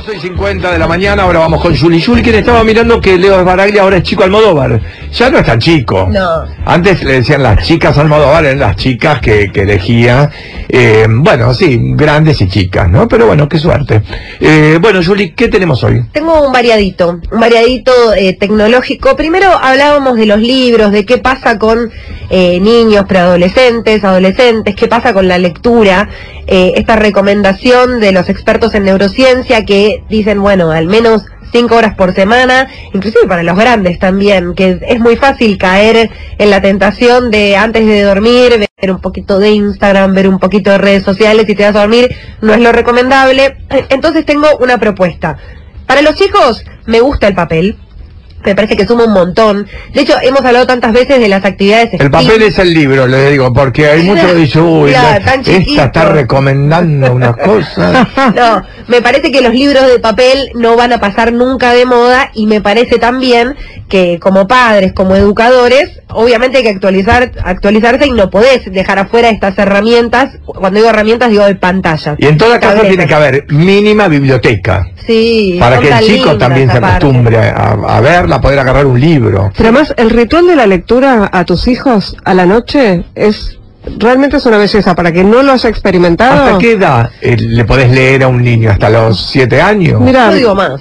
12:50 de la mañana, ahora vamos con Juli. Juli, quien estaba mirando que Leo Sbaraglia ahora es chico Almodóvar. Ya no es tan chico. No. Antes le decían las chicas Almodóvar, eran las chicas que elegía. Bueno, sí, grandes y chicas, ¿no? Pero bueno, qué suerte. Bueno, Juli, ¿qué tenemos hoy? Tengo un variadito tecnológico. Primero hablábamos de los libros, de qué pasa con niños, preadolescentes, adolescentes, qué pasa con la lectura. Esta recomendación de los expertos en neurociencia que dicen, bueno, al menos 5 horas por semana, inclusive para los grandes también, que es muy fácil caer en la tentación de antes de dormir, ver un poquito de Instagram, ver un poquito de redes sociales y te vas a dormir, no es lo recomendable. Entonces tengo una propuesta. Para los chicos me gusta el papel. Me parece que suma un montón. De hecho, hemos hablado tantas veces de las actividades El papel es el libro, le digo, porque hay muchos que dicen, uy, esta está recomendando una cosa. No, me parece que los libros de papel no van a pasar nunca de moda, y me parece también que como padres, como educadores, obviamente hay que actualizarse y no podés dejar afuera estas herramientas. Cuando digo herramientas, digo de pantallas. Y en toda casa tiene que haber mínima biblioteca. Sí, para que el chico también se acostumbre a verla, a poder agarrar un libro. Pero además, el ritual de la lectura a tus hijos a la noche realmente es una belleza, para que no lo haya experimentado. ¿Hasta qué edad le podés leer a un niño? ¿Hasta los 7 años? Mira, no digo más,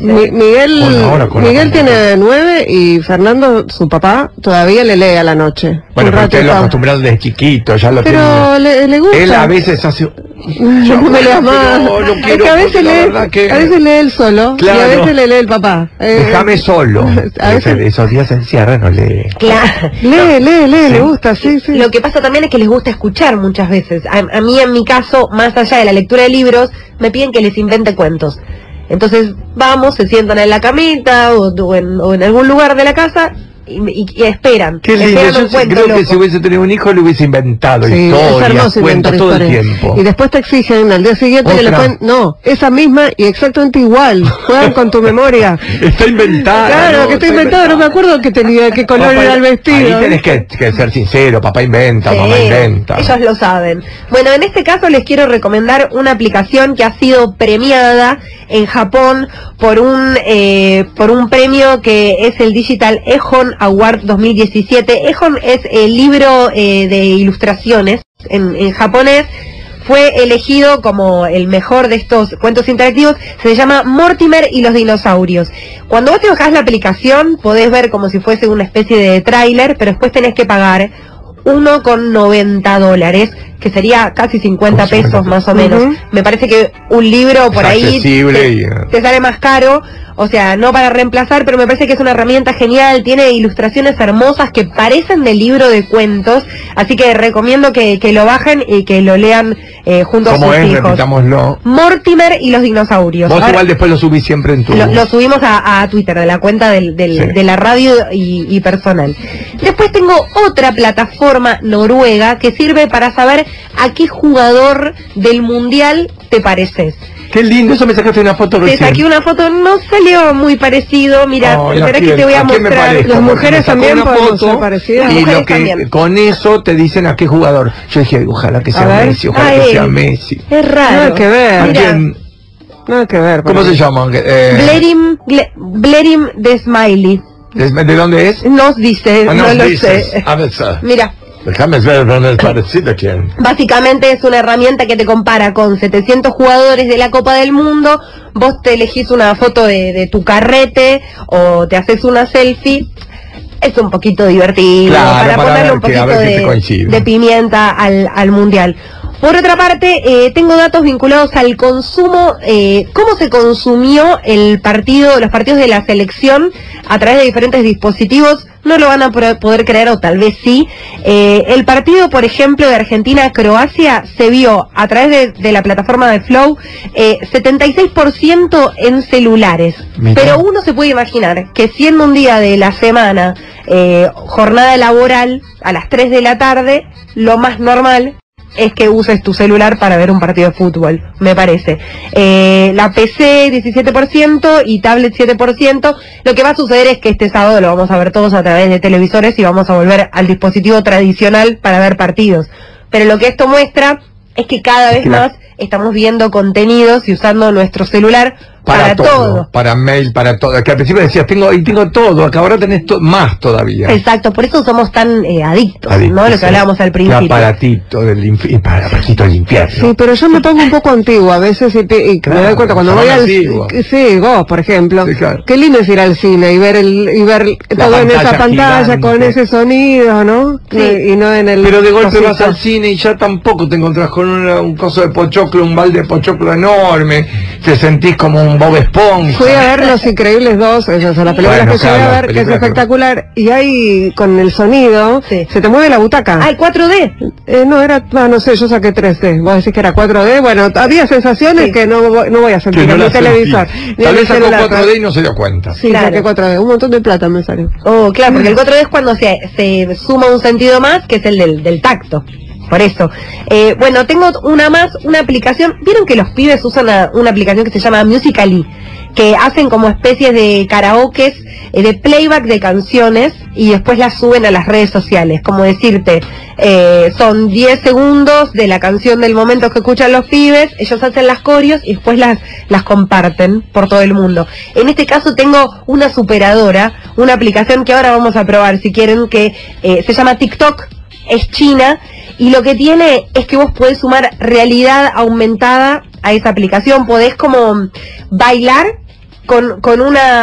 Miguel tiene 9 y Fernando, su papá, todavía le lee a la noche. Bueno, pero usted lo acostumbrado desde chiquito, ya lo tiene. Pero le gusta. Él a veces hace... No me leas más. No quiero, es que a veces lee él solo, claro, y a veces le lee el papá. Déjame solo. A veces esos días se encierra, no lee. Claro. Lee, ¿Sí? le gusta, sí. Lo que pasa también es que les gusta escuchar muchas veces. A mí, en mi caso, más allá de la lectura de libros, me piden que les invente cuentos. Entonces vamos, se sientan en la camita o en algún lugar de la casa y esperan. Qué lindo. Yo creo que si hubiese tenido un hijo le hubiese inventado historias, cuentos todo el tiempo. Y después te exigen al día siguiente que le pueden... No, esa misma y exactamente igual. Juegan con tu memoria. Está inventada. Claro, que está inventada. No me acuerdo que tenía, qué color era el vestido. Ahí tenés que ser sincero. Papá inventa, sí, mamá inventa. Ellos lo saben. Bueno, en este caso les quiero recomendar una aplicación que ha sido premiada en Japón por un premio que es el Digital Ehon Award 2017. Ehon es el libro de ilustraciones en japonés. Fue elegido como el mejor de estos cuentos interactivos. Se llama Mortimer y los dinosaurios. Cuando vos te bajás la aplicación, podés ver como si fuese una especie de tráiler, pero después tenés que pagar $1,90, que sería casi 50 pesos más o menos. Me parece que un libro por ahí te sale más caro, o sea, no para reemplazar, pero me parece que es una herramienta genial, tiene ilustraciones hermosas que parecen de libro de cuentos, así que recomiendo que lo bajen y que lo lean junto a sus hijos. Repitámoslo. Mortimer y los dinosaurios. Vos igual después lo subís siempre en tu... Lo subimos a Twitter, de la cuenta de la radio y personal. Después tengo otra plataforma noruega que sirve para saber a qué jugador del mundial te pareces. Qué lindo, eso me sacaste una foto recién. Te saqué una foto, no salió muy parecido, mira, espera que te voy a mostrar. Las mujeres también podemos ser parecidas. Y lo que con eso te dicen a qué jugador. Yo dije, ojalá que sea Messi, ojalá que sea Messi. Es raro. Nada que ver. Nada que ver. ¿Cómo se llama? Blerim de Smiley. ¿De dónde es? Nos dice, no lo sé. A ver, mira. Déjame ver dónde es parecido a quién. Básicamente es una herramienta que te compara con 700 jugadores de la Copa del Mundo. Vos te elegís una foto de tu carrete o te haces una selfie. Es un poquito divertido, claro, para ponerle un poquito de pimienta al mundial. Por otra parte, tengo datos vinculados al consumo, cómo se consumió los partidos de la selección a través de diferentes dispositivos. No lo van a poder creer, o tal vez sí. El partido, por ejemplo, de Argentina-Croacia se vio a través de la plataforma de Flow, 76% en celulares. Mira. Pero uno se puede imaginar que siendo un día de la semana, jornada laboral, a las 3 de la tarde, lo más normal es que uses tu celular para ver un partido de fútbol, me parece. La PC 17% y tablet 7%. Lo que va a suceder es que este sábado lo vamos a ver todos a través de televisores y vamos a volver al dispositivo tradicional para ver partidos. Pero lo que esto muestra es que cada vez más estamos viendo contenidos y usando nuestro celular Para todo, todo. para mail, para todo. Que al principio decías, tengo todo, que ahora tenés más todavía. Exacto, por eso somos tan adictos, ¿no? Lo que hablábamos al El principio. aparatito del infierno. Sí, pero yo me pongo un poco antiguo a veces y Claro, me doy cuenta cuando voy al antiguo. sí, vos por ejemplo, Sí, claro. qué lindo es ir al cine y ver todo en esa pantalla gigante. con ese sonido, ¿no? Sí. Y no en el Pero de golpe cosito. vas al cine y ya tampoco te encontrás con un coso de pochoclo, un balde de pochoclo enorme, te sentís como un Bob Esponja. Fui a ver Los Increíbles 2, esas son las películas Bueno, que llegué claro, a ver, que es películas que- espectacular, y ahí con el sonido, Sí. se te mueve la butaca. Ah, el 4D. No, no sé, yo saqué 3D, vos decís que era 4D, bueno, había sensaciones Sí. que no voy a sentir Que no en mi la televisor. sentí. ni en Tal mi vez sacó celular, 4D y no se dio cuenta. Sí, Claro. saqué 4D, un montón de plata me salió. Oh, claro, porque el 4D es cuando se suma un sentido más, que es el del tacto. Por eso. Bueno, tengo una aplicación. ¿Vieron que los pibes usan una aplicación que se llama Musical.ly? Que hacen como especies de karaokes, de playback de canciones y después las suben a las redes sociales. Como decirte, son 10 segundos de la canción del momento que escuchan los pibes, ellos hacen las coreos y después las comparten por todo el mundo. En este caso tengo una superadora, una aplicación que ahora vamos a probar si quieren, que se llama TikTok, es china, y lo que tiene es que vos podés sumar realidad aumentada a esa aplicación, podés como bailar con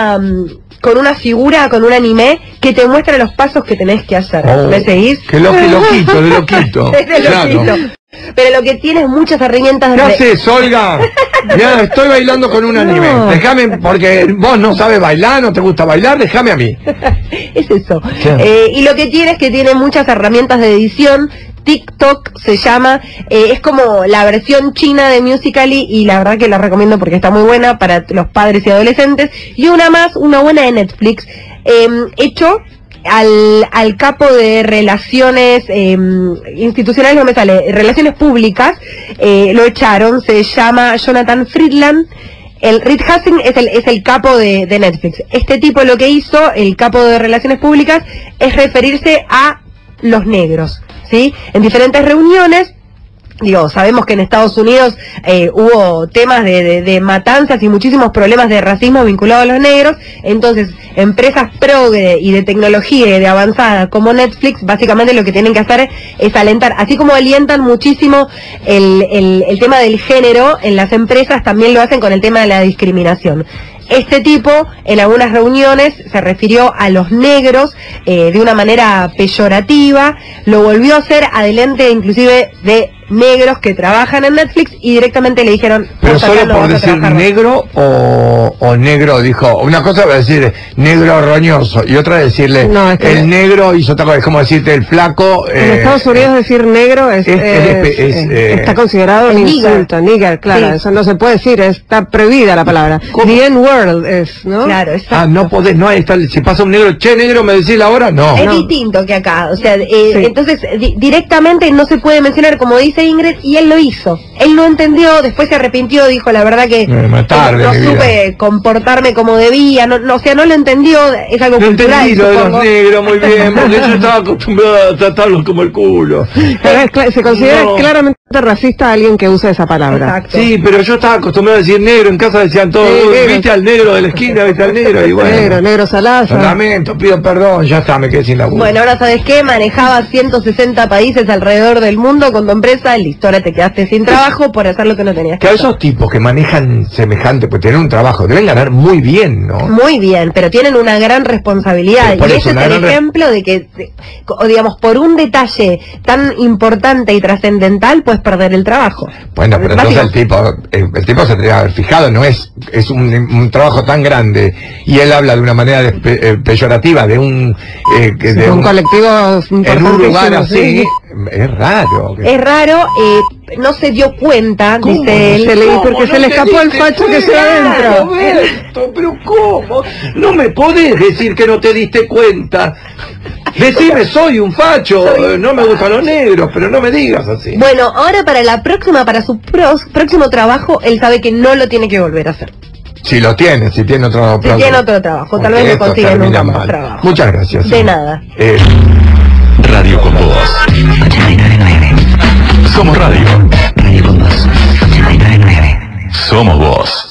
una figura, con un anime que te muestra los pasos que tenés que hacer. Oh, ¿Me seguís? Qué loquito, de loquito. Es de loquito. Pero lo que tiene es muchas herramientas ¿Qué de... haces, Olga? Ya estoy bailando con un anime. No. Déjame, porque vos no sabes bailar, no te gusta bailar, déjame a mí. Es eso. Sí. Y lo que tiene es que tiene muchas herramientas de edición. TikTok se llama, es como la versión china de Musical.ly, y la verdad que la recomiendo porque está muy buena para los padres y adolescentes. Y una buena de Netflix, hecho al capo de relaciones institucionales, no me sale, relaciones públicas, lo echaron, se llama Jonathan Friedland. El Reed Hastings es el capo de Netflix. Este tipo lo que hizo, el capo de relaciones públicas, es referirse a los negros, ¿sí? En diferentes reuniones, digo, sabemos que en Estados Unidos hubo temas de matanzas y muchísimos problemas de racismo vinculados a los negros. Entonces, empresas progre y de tecnología y de avanzada como Netflix, básicamente lo que tienen que hacer es alentar, así como alientan muchísimo el tema del género en las empresas, también lo hacen con el tema de la discriminación. Este tipo, en algunas reuniones, se refirió a los negros de una manera peyorativa, lo volvió a hacer adelante inclusive de negros que trabajan en Netflix, y directamente le dijeron... Pero "Vos acá solo no por vas a decir trabajar más". negro o negro dijo, una cosa va a decir negro roñoso y otra decirle No, es que- el negro hizo otra cosa, es como decirte el flaco. En Estados Unidos decir negro está considerado un es nigger. insulto, nigger, claro, Sí. eso no se puede decir, está prohibida la palabra. ¿Cómo? The N-word es, ¿no? Claro, exacto. Ah, no podés, no, ahí está, si pasa un negro, che negro, me decís la hora, no. Es No. distinto que acá, o sea, entonces directamente no se puede mencionar, como dice Ingrid, y él lo hizo. Él no entendió, después se arrepintió, dijo la verdad que Más tarde, no mi vida. supe comportarme como debía, o sea, no lo entendió, es algo No cultural, entendí lo de los supongo. negros muy bien, porque yo estaba acostumbrado a tratarlos como el culo. Pero se considera No. claramente racista a alguien que usa esa palabra. Exacto. Sí, pero yo estaba acostumbrado a decir negro, en casa decían todos, Sí, negro. viste al negro de la esquina, viste al negro, y bueno. Negro Salazar. Lamento, pido perdón, ya está, me quedé sin laburo. Bueno, ahora sabes qué, manejaba 160 países alrededor del mundo con tu empresa, listo, ahora te quedaste sin trabajo por hacer lo que no tenías que Que a hacer. esos tipos que manejan semejante, pues tienen un trabajo, deben ganar muy bien, ¿no? Muy bien, pero tienen una gran responsabilidad, Pero por y eso, ese es una el gran ejemplo de que, digamos, por un detalle tan importante y trascendental puedes perder el trabajo. Bueno, pero entonces el tipo se tendría que haber fijado, no es un trabajo tan grande, y él habla de una manera peyorativa de un colectivo en un lugar importantísimo, así, sí. es raro. Es raro, no se dio cuenta, ¿Cómo? dice él. Porque se le escapó el facho que se adentro. Roberto, pero ¿cómo? No me podés decir que no te diste cuenta. Decime, soy un facho, no me gustan los negros, pero no me digas así. Bueno, ahora para su próximo trabajo, él sabe que no lo tiene que volver a hacer. Si lo tiene, si tiene otro Si tiene otro trabajo, tal vez no Esto consiga termina nunca más mal. trabajo. Muchas gracias. De nada. Radio con Voz. 899. Somos radio. Radio con Voz. 899. Somos Voz.